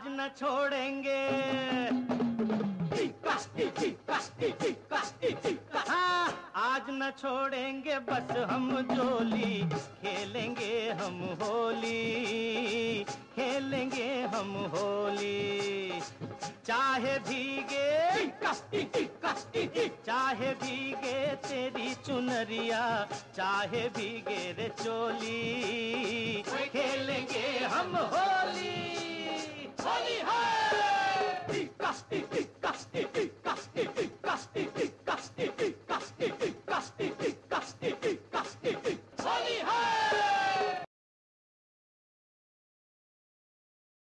आज न छोड़ेंगे, हाँ आज न छोड़ेंगे बस हम जोली, खेलेंगे हम होली, खेलेंगे हम होली। चाहे भीगे, चाहे भीगे तेरी चुनरिया, चाहे भीगे रे चोली, खेलेंगे हम होली, होली है।